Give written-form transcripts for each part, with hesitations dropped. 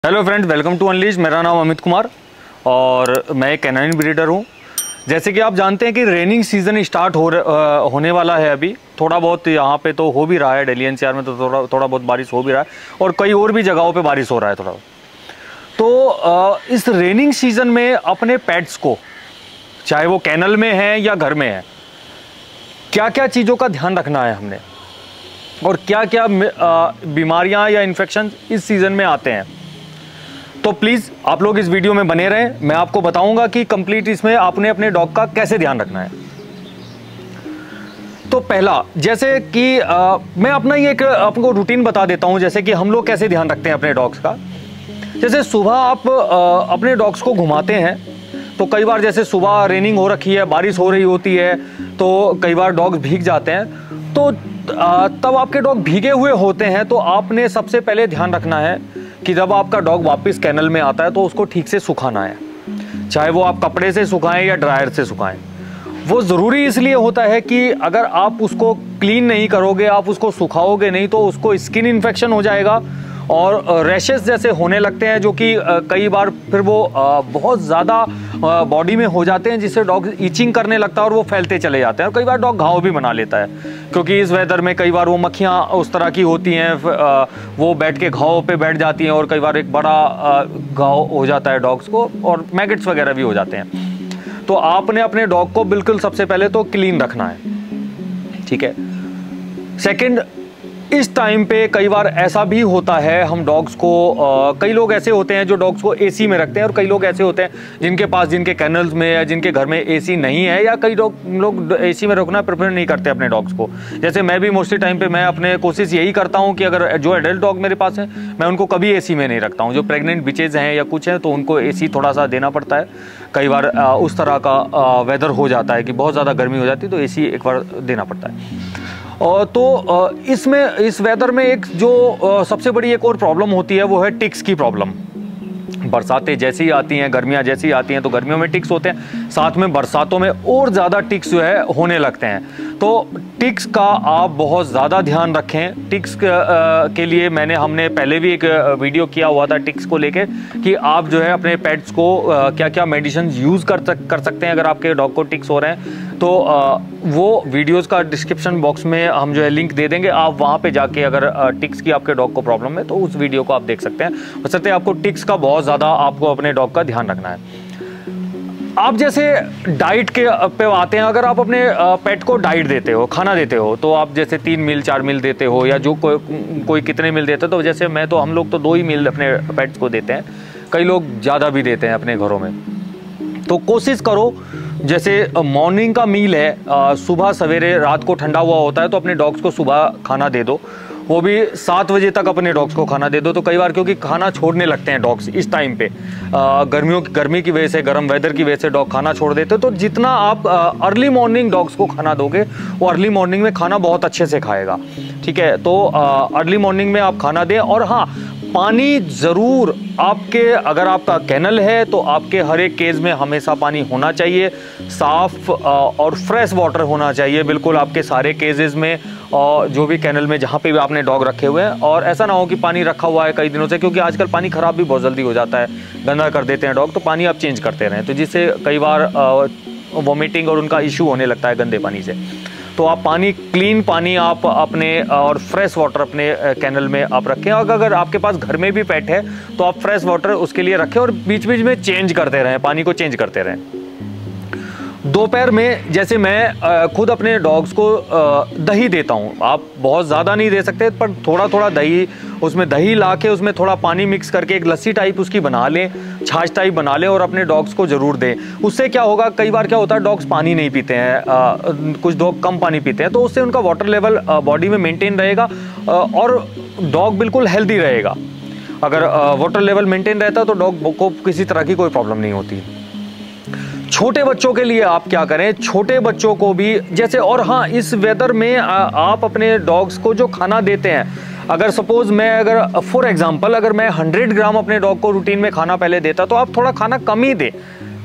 Hello friends, welcome to unleash. मेरा नाम अमित कुमार और मैं एक कैनाइन ब्रीडर हूँ। जैसे कि आप जानते हैं कि रेनिंग सीज़न स्टार्ट होने वाला है। अभी थोड़ा बहुत यहाँ पे तो हो भी रहा है, दिल्ली एनसीआर में तो थोड़ा बहुत बारिश हो भी रहा है और कई और भी जगहों पे बारिश हो रहा है थोड़ा। तो इस रेनिंग सीज़न में अपने पेट्स को, चाहे वो कैनल में है या घर में है, क्या क्या चीज़ों का ध्यान रखना है हमने और क्या क्या बीमारियाँ या इन्फेक्शन इस सीज़न में आते हैं। तो प्लीज़ आप लोग इस वीडियो में बने रहें। मैं आपको बताऊंगा कि कंप्लीट इसमें आपने अपने डॉग का कैसे ध्यान रखना है। तो पहला, जैसे कि मैं अपना ये एक आपको रूटीन बता देता हूं, जैसे कि हम लोग कैसे ध्यान रखते हैं अपने डॉग्स का। जैसे सुबह आप अपने डॉग्स को घुमाते हैं तो कई बार जैसे सुबह रेनिंग हो रखी है, बारिश हो रही होती है, तो कई बार डॉग्स भीग जाते हैं। तो तब आपके डॉग भीगे हुए होते हैं तो आपने सबसे पहले ध्यान रखना है कि जब आपका डॉग वापस कैनल में आता है तो उसको ठीक से सुखाना है, चाहे वो आप कपड़े से सुखाएं या ड्रायर से सुखाएं। वो ज़रूरी इसलिए होता है कि अगर आप उसको क्लीन नहीं करोगे, आप उसको सुखाओगे नहीं, तो उसको स्किन इन्फेक्शन हो जाएगा और रैशेस जैसे होने लगते हैं, जो कि कई बार फिर वो बहुत ज़्यादा बॉडी में हो जाते हैं, जिससे डॉग ईचिंग करने लगता है और वो फैलते चले जाते हैं। और कई बार डॉग घाव भी बना लेता है, क्योंकि इस वेदर में कई बार वो मक्खियाँ उस तरह की होती हैं, वो बैठ के घाव पे बैठ जाती हैं और कई बार एक बड़ा घाव हो जाता है डॉग्स को और मैगेट्स वगैरह भी हो जाते हैं। तो आपने अपने डॉग को बिल्कुल सबसे पहले तो क्लीन रखना है, ठीक है। सेकंड, इस टाइम पे कई बार ऐसा भी होता है, हम डॉग्स को कई लोग ऐसे होते हैं जो डॉग्स को एसी में रखते हैं और कई लोग ऐसे होते हैं जिनके कैनल्स में या जिनके घर में एसी नहीं है, या कई लोग एसी में रखना प्रेफर नहीं करते अपने डॉग्स को। जैसे मैं भी मोस्टली टाइम पे मैं अपने कोशिश यही करता हूँ कि अगर जो एडल्ट डॉग मेरे पास है मैं उनको कभी एसी में नहीं रखता हूँ। जो प्रेग्नेंट बिचेज हैं या कुछ हैं तो उनको एसी थोड़ा सा देना पड़ता है। कई बार उस तरह का वेदर हो जाता है कि बहुत ज़्यादा गर्मी हो जाती है तो एसी एक बार देना पड़ता है। तो इसमें इस वेदर में एक जो सबसे बड़ी एक और प्रॉब्लम होती है वो है टिक्स की प्रॉब्लम। बरसातें जैसी आती हैं, गर्मियाँ जैसी आती हैं तो गर्मियों में टिक्स होते हैं, साथ में बरसातों में और ज़्यादा टिक्स जो है होने लगते हैं। तो टिक्स का आप बहुत ज़्यादा ध्यान रखें। टिक्स के लिए हमने पहले भी एक वीडियो किया हुआ था टिक्स को लेके कि आप जो है अपने पेट्स को क्या क्या मेडिसिन यूज़ कर सकते हैं अगर आपके डॉग को टिक्स हो रहे हैं। तो वो वीडियोस का डिस्क्रिप्शन बॉक्स में हम जो है लिंक दे देंगे, आप वहाँ पे जाके अगर टिक्स की आपके डॉग को प्रॉब्लम है तो उस वीडियो को आप देख सकते हैं। बशर्ते आपको टिक्स का बहुत ज़्यादा आपको अपने डॉग का ध्यान रखना है। आप जैसे डाइट के पे आते हैं, अगर आप अपने पेट को डाइट देते हो, खाना देते हो, तो आप जैसे 3 मील 4 मील देते हो या जो कोई कितने मील देते हो। तो जैसे हम लोग तो 2 ही मील अपने पेट्स को देते हैं, कई लोग ज़्यादा भी देते हैं अपने घरों में। तो कोशिश करो, जैसे मॉर्निंग का मील है, सुबह सवेरे, रात को ठंडा हुआ होता है तो अपने डॉग्स को सुबह खाना दे दो, वो भी 7 बजे तक अपने डॉग्स को खाना दे दो। तो कई बार क्योंकि खाना छोड़ने लगते हैं डॉग्स इस टाइम पे, गर्मी की वजह से, गर्म वेदर की वजह से डॉग खाना छोड़ देते हैं। तो जितना आप अर्ली मॉर्निंग डॉग्स को खाना दोगे वो अर्ली मॉर्निंग में खाना बहुत अच्छे से खाएगा, ठीक है। तो अर्ली मॉर्निंग में आप खाना दें। और हाँ, पानी ज़रूर आपके, अगर आपका कैनल है तो आपके हर एक केज में हमेशा पानी होना चाहिए, साफ़ और फ्रेश वाटर होना चाहिए बिल्कुल आपके सारे केजेस में और जो भी कैनल में जहाँ पे भी आपने डॉग रखे हुए हैं। और ऐसा ना हो कि पानी रखा हुआ है कई दिनों से, क्योंकि आजकल पानी ख़राब भी बहुत जल्दी हो जाता है, गंदा कर देते हैं डॉग, तो पानी आप चेंज करते रहें, तो जिससे कई बार वॉमिटिंग और उनका इशू होने लगता है गंदे पानी से। तो आप पानी, क्लीन पानी आप अपने और फ्रेश वाटर अपने कैनल में आप रखें। और अगर आपके पास घर में भी पेट है तो आप फ्रेश वाटर उसके लिए रखें और बीच बीच में चेंज करते रहें, पानी को चेंज करते रहें। दोपहर में जैसे मैं खुद अपने डॉग्स को दही देता हूँ, आप बहुत ज़्यादा नहीं दे सकते पर थोड़ा थोड़ा दही, उसमें दही ला के उसमें थोड़ा पानी मिक्स करके एक लस्सी टाइप उसकी बना लें, छाछ टाइप बना लें और अपने डॉग्स को ज़रूर दें। उससे क्या होगा, कई बार क्या होता है डॉग्स पानी नहीं पीते हैं, कुछ डॉग कम पानी पीते हैं, तो उससे उनका वाटर लेवल बॉडी में मेंटेन रहेगा और डॉग बिल्कुल हेल्दी रहेगा। अगर वाटर लेवल मेंटेन रहता है तो डॉग को किसी तरह की कोई प्रॉब्लम नहीं होती। छोटे बच्चों के लिए आप क्या करें, छोटे बच्चों को भी जैसे, और हाँ, इस वेदर में आप अपने डॉग्स को जो खाना देते हैं, अगर सपोज मैं फॉर एग्जांपल अगर मैं 100 ग्राम अपने डॉग को रूटीन में खाना पहले देता तो आप थोड़ा खाना कम ही दें।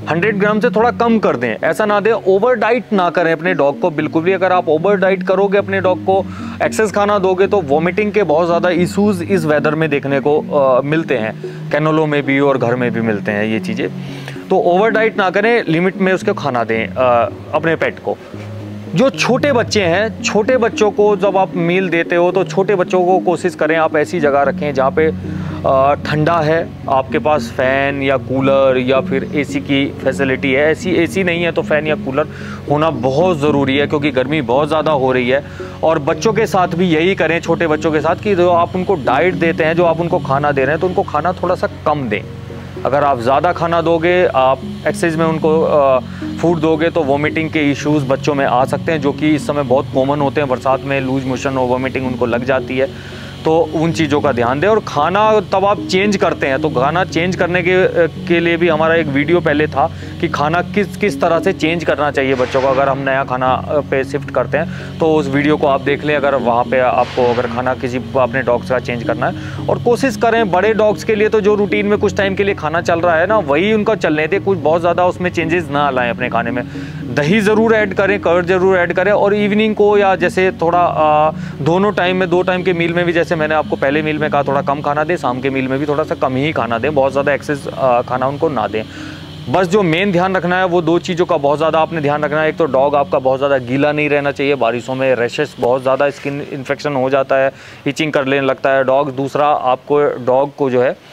100 ग्राम से थोड़ा कम कर दें, ऐसा ना दें। ओवर डाइट ना करें अपने डॉग को बिल्कुल भी। अगर आप ओवर डाइट करोगे, अपने डॉग को एक्सेस खाना दोगे, तो वॉमिटिंग के बहुत ज़्यादा इशूज़ इस वेदर में देखने को मिलते हैं, कैनलों में भी और घर में भी मिलते हैं ये चीज़ें। तो ओवर डाइट ना करें, लिमिट में उसको खाना दें अपने पेट को। जो छोटे बच्चे हैं, छोटे बच्चों को जब आप मील देते हो तो छोटे बच्चों को कोशिश करें आप ऐसी जगह रखें जहाँ पे ठंडा है, आपके पास फ़ैन या कूलर या फिर एसी की फैसिलिटी है। ऐसी एसी नहीं है तो फ़ैन या कूलर होना बहुत ज़रूरी है, क्योंकि गर्मी बहुत ज़्यादा हो रही है। और बच्चों के साथ भी यही करें, छोटे बच्चों के साथ, कि जो आप उनको डाइट देते हैं, जो आप उनको खाना दे रहे हैं, तो उनको खाना थोड़ा सा कम दें। अगर आप ज़्यादा खाना दोगे, आप एक्सेस में उनको फूड दोगे, तो वोमिटिंग के इश्यूज़ बच्चों में आ सकते हैं, जो कि इस समय बहुत कॉमन होते हैं। बरसात में लूज मोशन और वोमिटिंग उनको लग जाती है, तो उन चीज़ों का ध्यान दें। और खाना तब आप चेंज करते हैं, तो खाना चेंज करने के लिए भी हमारा एक वीडियो पहले था कि खाना किस तरह से चेंज करना चाहिए बच्चों को, अगर हम नया खाना पे शिफ्ट करते हैं, तो उस वीडियो को आप देख लें, अगर वहाँ पे आपको अगर खाना किसी अपने डॉग्स का चेंज करना है। और कोशिश करें बड़े डॉग्स के लिए तो जो रूटीन में कुछ टाइम के लिए खाना चल रहा है ना, वही उनका चलने दें, कुछ बहुत ज़्यादा उसमें चेंजेस ना लाएं अपने खाने में। दही ज़रूर ऐड करें, कर्ड ज़रूर ऐड करें, और इवनिंग को या जैसे थोड़ा दोनों टाइम में, 2 टाइम के मील में भी, जैसे मैंने आपको पहले मील में कहा थोड़ा कम खाना दें, शाम के मील में भी थोड़ा सा कम ही खाना दें, बहुत ज़्यादा एक्सेस खाना उनको ना दें। बस जो मेन ध्यान रखना है वो 2 चीज़ों का बहुत ज़्यादा आपने ध्यान रखना है। एक तो डॉग आपका बहुत ज़्यादा गीला नहीं रहना चाहिए, बारिशों में रैशेस बहुत ज़्यादा, स्किन इन्फेक्शन हो जाता है, इचिंग कर लेने लगता है डॉग। दूसरा, आपको डॉग को जो है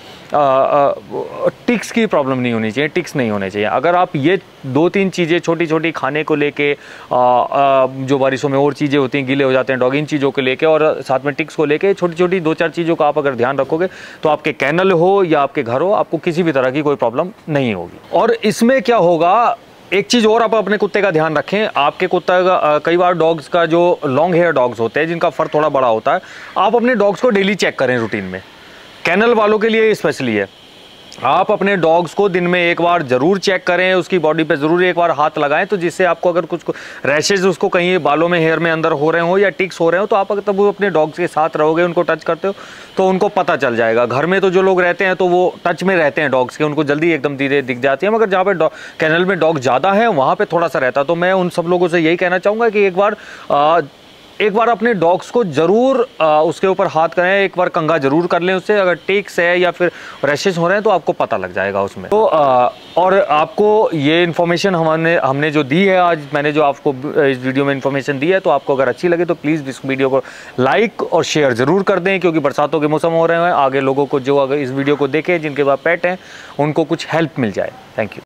टिक्स की प्रॉब्लम नहीं होनी चाहिए, टिक्स नहीं होने चाहिए। अगर आप ये 2-3 चीज़ें छोटी छोटी खाने को लेके, जो बारिशों में और चीज़ें होती हैं, गीले हो जाते हैं डॉग, इन चीज़ों को लेके और साथ में टिक्स को लेके छोटी छोटी 2-4 चीज़ों का आप अगर ध्यान रखोगे, तो आपके कैनल हो या आपके घर हो, आपको किसी भी तरह की कोई प्रॉब्लम नहीं होगी। और इसमें क्या होगा, एक चीज़ और, आप अपने कुत्ते का ध्यान रखें। आपके कुत्ता का कई बार डॉग्स का जो लॉन्ग हेयर डॉग्स होते हैं, जिनका फर थोड़ा बड़ा होता है, आप अपने डॉग्स को डेली चेक करें रूटीन में। कैनल वालों के लिए स्पेशली है, आप अपने डॉग्स को दिन में एक बार ज़रूर चेक करें, उसकी बॉडी पे ज़रूर एक बार हाथ लगाएं, तो जिससे आपको अगर कुछ रैशेज उसको कहीं बालों में, हेयर में अंदर हो रहे हो या टिक्स हो रहे हो, तो आप अगर तब वो अपने डॉग्स के साथ रहोगे, उनको टच करते हो, तो उनको पता चल जाएगा। घर में तो जो लोग रहते हैं तो वो टच में रहते हैं डॉग्स के, उनको जल्दी एकदम धीरे दिख जाती है, मगर जहाँ पे कैनल में डॉग ज़्यादा है वहाँ पर थोड़ा सा रहता है। तो मैं उन सब लोगों से यही कहना चाहूँगा कि एक बार अपने डॉग्स को ज़रूर उसके ऊपर हाथ करें, एक बार कंघा ज़रूर कर लें उससे। अगर टिक्स है या फिर रैशेस हो रहे हैं तो आपको पता लग जाएगा उसमें। तो और आपको ये इन्फॉर्मेशन हमने जो दी है आज, मैंने जो आपको इस वीडियो में इन्फॉर्मेशन दी है, तो आपको अगर अच्छी लगे तो प्लीज़ इस वीडियो को लाइक और शेयर ज़रूर कर दें, क्योंकि बरसातों के मौसम हो रहे हैं, आगे लोगों को जो अगर इस वीडियो को देखें जिनके पास पेट हैं, उनको कुछ हेल्प मिल जाए। Thank you.